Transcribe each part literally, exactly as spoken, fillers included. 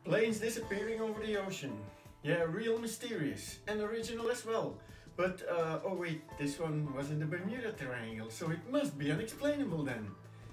Planes disappearing over the ocean. Yeah, real mysterious and original as well. But, uh, oh wait, this one was in the Bermuda Triangle, so it must be unexplainable then.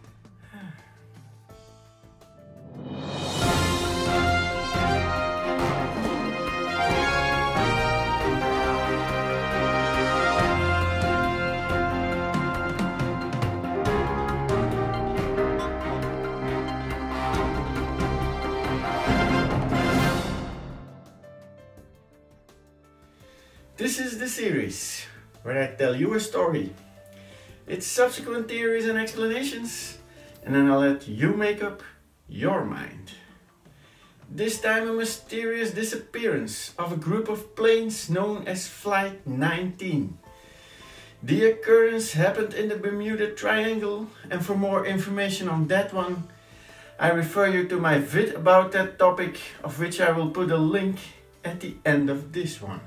This is the series where I tell you a story, its subsequent theories and explanations, and then I'll let you make up your mind. This time a mysterious disappearance of a group of planes known as Flight nineteen. The occurrence happened in the Bermuda Triangle, and for more information on that one, I refer you to my vid about that topic, of which I will put a link at the end of this one.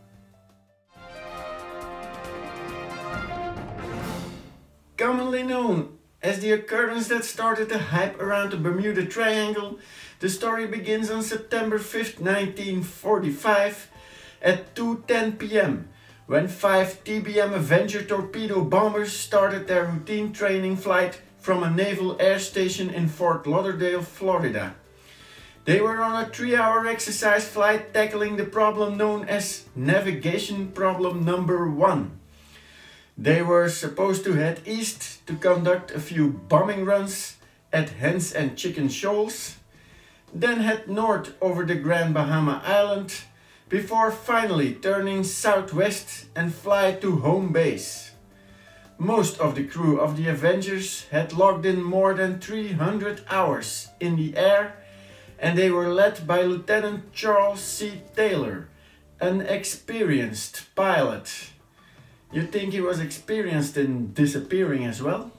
Commonly known as the occurrence that started the hype around the Bermuda Triangle, the story begins on September fifth, nineteen forty-five at two ten p m when five T B M Avenger torpedo bombers started their routine training flight from a naval air station in Fort Lauderdale, Florida. They were on a three-hour exercise flight tackling the problem known as Navigation Problem Number One. They were supposed to head east to conduct a few bombing runs at Hens and Chicken Shoals, then head north over the Grand Bahama Island, before finally turning southwest and fly to home base. Most of the crew of the Avengers had logged in more than three hundred hours in the air, and they were led by Lieutenant Charles C. Taylor, an experienced pilot. You'd think he was experienced in disappearing as well?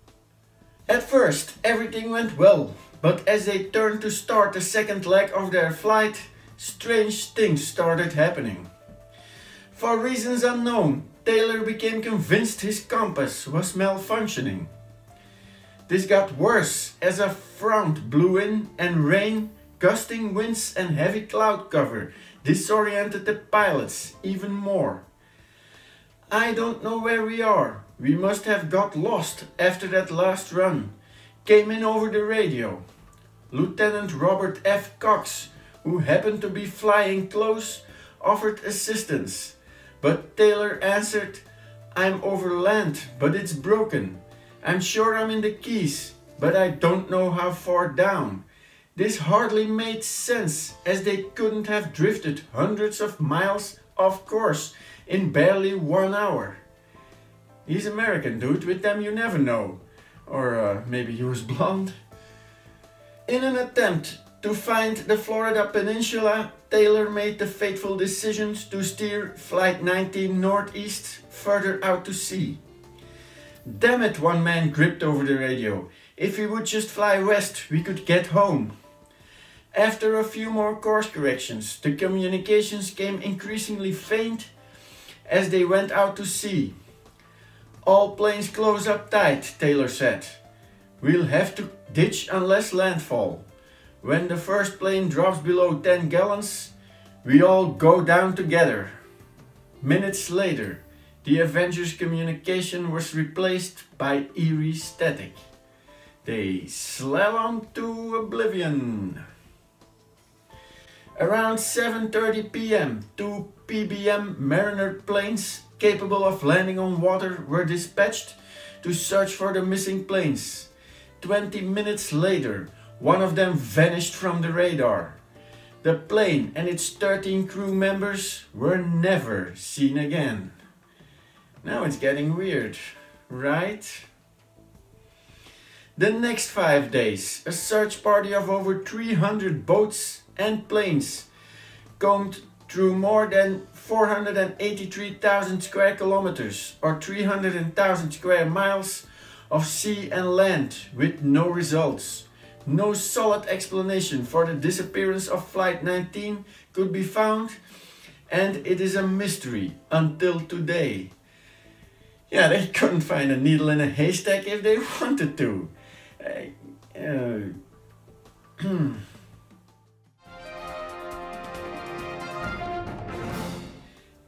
At first, everything went well, but as they turned to start the second leg of their flight, strange things started happening. For reasons unknown, Taylor became convinced his compass was malfunctioning. This got worse as a front blew in and rain, gusting winds and heavy cloud cover disoriented the pilots even more. "I don't know where we are. We must have got lost after that last run," came in over the radio. Lieutenant Robert F. Cox, who happened to be flying close, offered assistance, but Taylor answered, "I'm over land, but it's broken. I'm sure I'm in the Keys, but I don't know how far down." This hardly made sense, as they couldn't have drifted hundreds of miles off course in barely one hour. He's American, dude, with them you never know. Or uh, maybe he was blonde. In an attempt to find the Florida Peninsula, Taylor made the fateful decision to steer Flight nineteen northeast, further out to sea. "Damn it," one man gripped over the radio. "If we would just fly west, we could get home." After a few more course corrections, the communications came increasingly faint as they went out to sea. "All planes close up tight," Taylor said. "We'll have to ditch unless landfall. When the first plane drops below ten gallons, we all go down together." Minutes later, the Avengers communication was replaced by eerie static. They slalom to oblivion. Around seven thirty p m, two P B M Mariner planes capable of landing on water were dispatched to search for the missing planes. Twenty minutes later, one of them vanished from the radar. The plane and its thirteen crew members were never seen again. Now it's getting weird, right? The next five days, a search party of over three hundred boats and planes combed through more than four hundred eighty-three thousand square kilometers or three hundred thousand square miles of sea and land with no results. No solid explanation for the disappearance of Flight nineteen could be found, and it is a mystery until today. Yeah, they couldn't find a needle in a haystack if they wanted to. Uh, uh,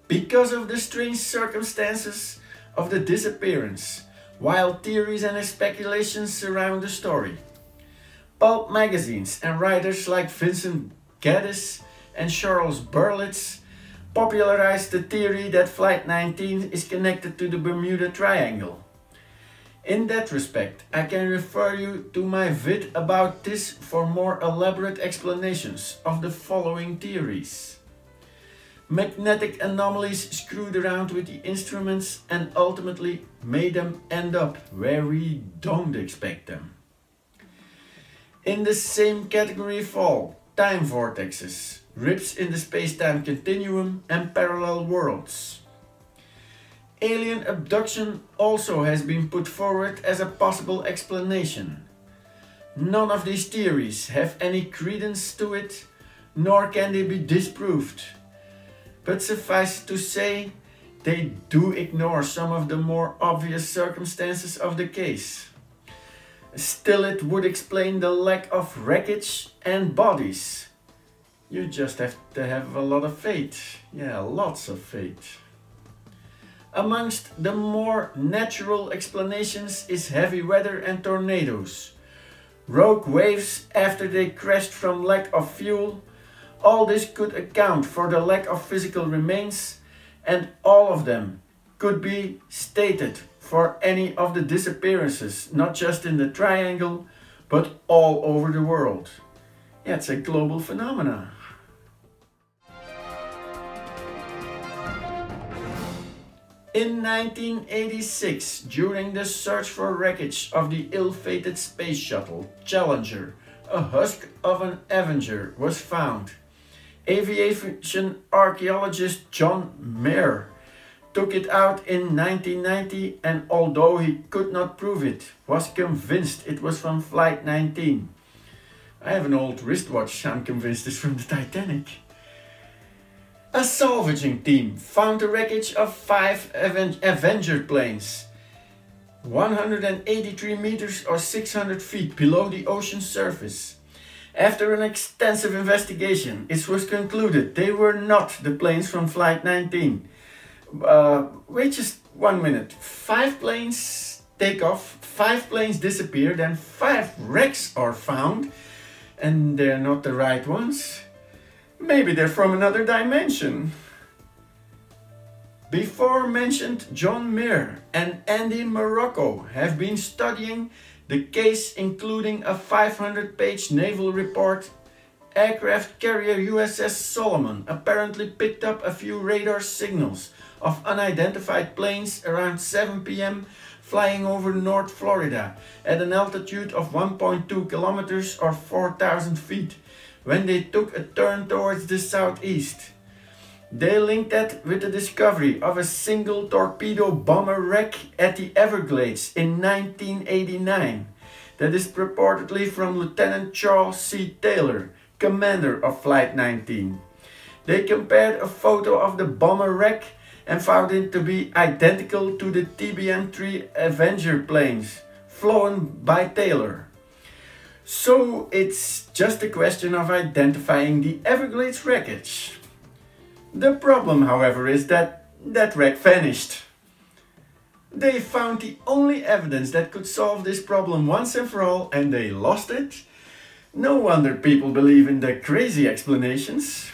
because of the strange circumstances of the disappearance, wild theories and speculations surround the story. Pulp magazines and writers like Vincent Gaddis and Charles Berlitz popularized the theory that Flight nineteen is connected to the Bermuda Triangle. In that respect, I can refer you to my vid about this for more elaborate explanations of the following theories. Magnetic anomalies screwed around with the instruments and ultimately made them end up where we don't expect them. In the same category fall time vortexes, rips in the space-time continuum and parallel worlds. Alien abduction also has been put forward as a possible explanation. None of these theories have any credence to it, nor can they be disproved. But suffice to say, they do ignore some of the more obvious circumstances of the case. Still, it would explain the lack of wreckage and bodies. You just have to have a lot of faith. Yeah, lots of faith. Amongst the more natural explanations is heavy weather and tornadoes, rogue waves after they crashed from lack of fuel. All this could account for the lack of physical remains, and all of them could be stated for any of the disappearances, not just in the triangle, but all over the world. Yeah, it's a global phenomenon. In nineteen eighty-six, during the search for wreckage of the ill-fated space shuttle Challenger, a husk of an Avenger was found. Aviation archaeologist John Muir took it out in nineteen ninety, and although he could not prove it, was convinced it was from Flight nineteen. I have an old wristwatch, I'm convinced it's from the Titanic. A salvaging team found the wreckage of five Aven Avenger planes, one hundred eighty-three meters or six hundred feet below the ocean surface. After an extensive investigation, it was concluded they were not the planes from Flight nineteen. Uh, wait just one minute. Five planes take off, five planes disappear, then five wrecks are found, and they're not the right ones. Maybe they're from another dimension. Before mentioned John Muir and Andy Morocco have been studying the case, including a five hundred page naval report. Aircraft carrier U S S Solomon apparently picked up a few radar signals of unidentified planes around seven p m flying over North Florida at an altitude of one point two kilometers or four thousand feet when they took a turn towards the southeast. They linked that with the discovery of a single torpedo bomber wreck at the Everglades in nineteen eighty-nine. That is purportedly from Lieutenant Charles C. Taylor, commander of Flight nineteen. They compared a photo of the bomber wreck and found it to be identical to the T B M three Avenger planes flown by Taylor. So it's just a question of identifying the Everglades wreckage. The problem, however, is that that wreck vanished. They found the only evidence that could solve this problem once and for all, and they lost it. No wonder people believe in the crazy explanations.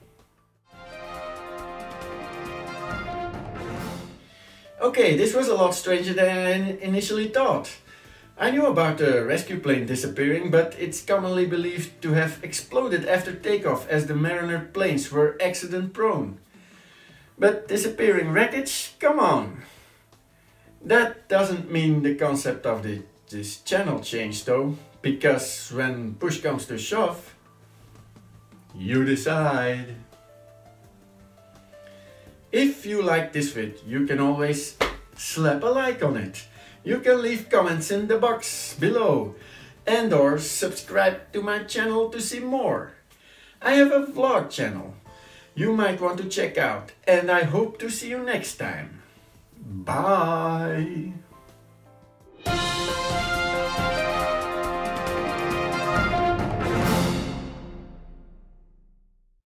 Okay, this was a lot stranger than I initially thought. I knew about the rescue plane disappearing, but it's commonly believed to have exploded after takeoff as the Mariner planes were accident prone. But disappearing wreckage? Come on! That doesn't mean the concept of the, this channel changed though, because when push comes to shove, you decide. If you like this vid, you can always slap a like on it. You can leave comments in the box below and or subscribe to my channel to see more. I have a vlog channel you might want to check out, and I hope to see you next time. Bye!